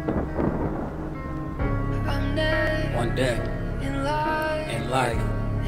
One day in life,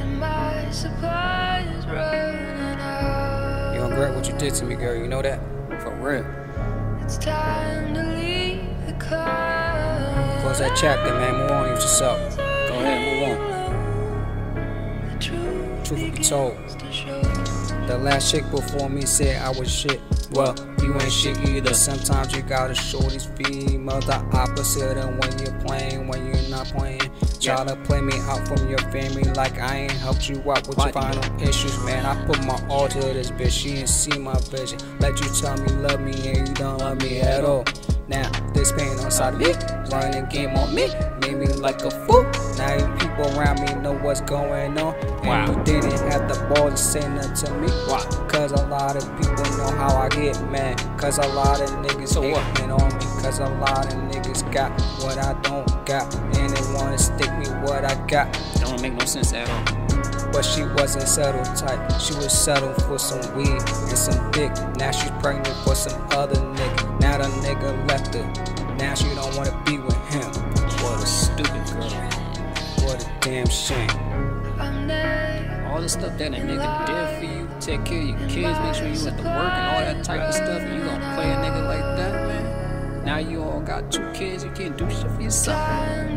you don't regret what you did to me, girl. You know that? For real. It's time to leave the car. Close that chapter, man. Move on with yourself. Go ahead, move on. Truth will be told. The last chick before me said I was shit. Well, you ain't shit either. Sometimes you gotta show these females the opposite of when you're playing, when you're not playing. Try to play me out from your family like I ain't helped you out with your final issues, man. I put my all to this bitch. She ain't see my vision. Let you tell me love me and you don't love me at all. Now this pain inside of me, running game on me, made me like a fool. Now you people around me know what's going on. And you didn't have the balls to say nothing to me. Why? Cause a lot of people know how I get mad. Cause a lot of niggas hating on me. Cause a lot of niggas got what I don't got. And they wanna stick me what I got. Don't make no sense at all. But she wasn't settled tight. She was settled for some weed and some dick. Now she's pregnant for some other nigga. Now the nigga left her. Now she don't wanna be with him. What a stupid girl. What a damn shame. All the stuff that a nigga did for you, take care of your kids, make sure you at the work and all that type of stuff, and you gonna play a nigga like that, man? Now you all got 2 kids, you can't do shit for yourself. Time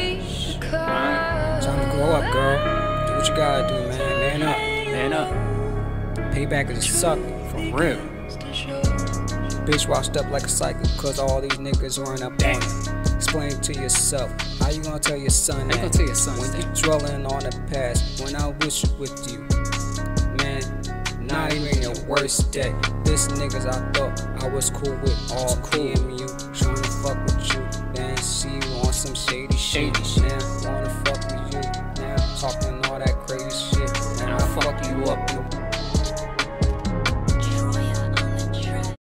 to grow up, girl. Do what you gotta do, man. Man up. Man up. Payback is suck, for real. Bitch washed up like a cycle, cause all these niggas run up on you. Explain it to yourself. How you gonna tell your son that? Tell your son when you dwelling on the past, when I wish it with you. Man, not even your worst day. This niggas I thought I was cool with, all cool with you. Trying to fuck with you, then see you on some shady shit. Man,